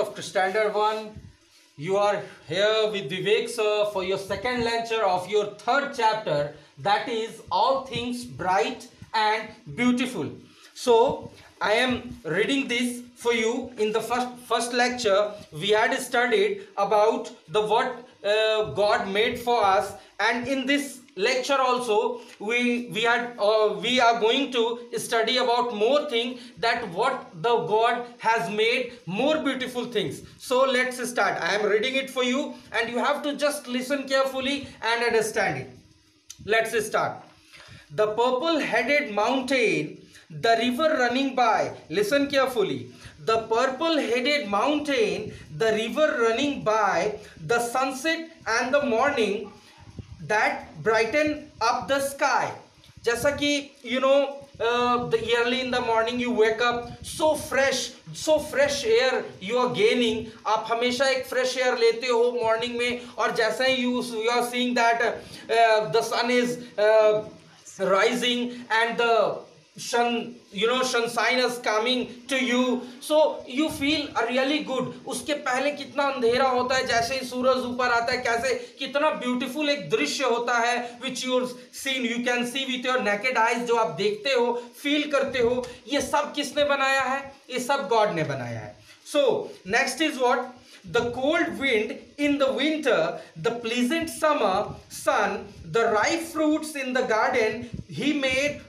of Standard 1. You are here with Vivek sir for your second lecture of your third chapter, that is All Things Bright and Beautiful. So I am reading this for you. In the first lecture we had studied about the what God made for us, and in this lecture also we are going to study about more thing, that what the God has made more beautiful things. So let's start. I am reading it for you and you have to just listen carefully and understand it. Let's start. The purple headed mountain, the river running by. Listen carefully. The purple headed mountain, the river running by, the sunset and the morning that brighten up the sky. जैसा कि the early in the morning you wake up so fresh air you are gaining. आप हमेशा एक fresh air लेते हो morning में, और जैसा ही you are seeing that the sun is rising and the sunshine is coming to you, so you feel really good. उसके पहले कितना अंधेरा होता है, जैसे ही सूरज ऊपर आता है कैसे कितना ब्यूटीफुल एक दृश्य होता है, which you can see with your naked eyes, जो आप देखते हो फील करते हो. ये सब किसने बनाया है? ये सब गॉड ने बनाया है. So next is what? The cold wind in the winter, the pleasant summer sun, the ripe fruits in the garden, he made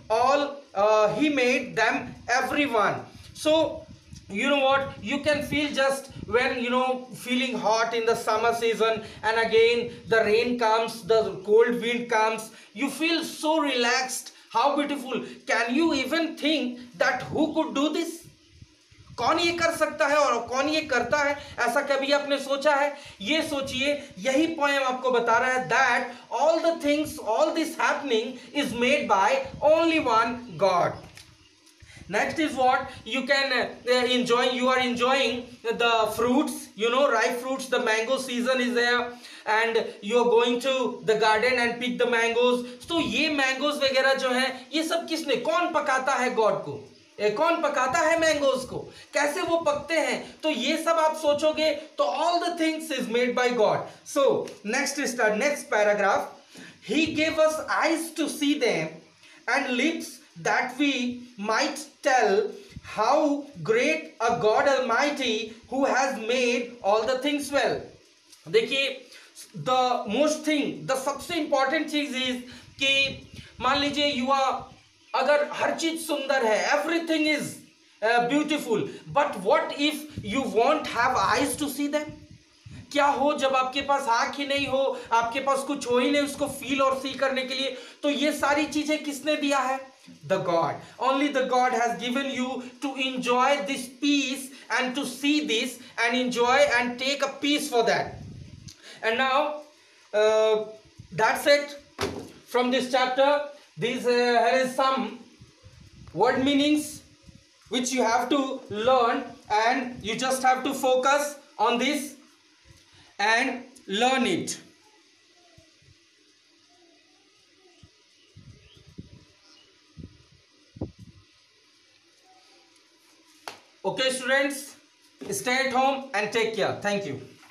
them everyone. So you know what, you can feel just when feeling hot in the summer season, and again the rain comes, the cold wind comes, you feel so relaxed. How beautiful. Can you even think that who could do this? कौन ये कर सकता है और कौन ये करता है? ऐसा कभी आपने सोचा है? ये सोचिए, यही पोएम आपको बता रहा है that all the things, all this happening is made by only one God. Next is what? You can enjoy, you are enjoying the fruits, ripe fruits. The mango season is there and you are going to the garden and pick the mangoes. So ये mangoes वगैरह जो हैं, ये सब किसने, कौन पकाता है? God को. कौन पकाता है मैंगोज को? कैसे वो पकते हैं? तो ये सब आप सोचोगे तो all the things is made by God. So next paragraph. He gave us eyes to see them and lips that we might tell how great a God Almighty who has made all the things well. देखिए, the most thing, the सबसे important चीज is कि मान लीजिए अगर हर चीज सुंदर है, everything is beautiful, but what if you won't have eyes to see them? क्या हो जब आपके पास आंख ही नहीं हो, आपके पास कुछ हो ही नहीं उसको फील और सी करने के लिए? तो ये सारी चीजें किसने दिया है? The God. Only the God has given you to enjoy this peace and to see this and enjoy and take a peace for that. And now that's it from this chapter. Here is some word meanings which you have to learn, and you just have to focus on this and learn it. Okay students, stay at home and take care. Thank you.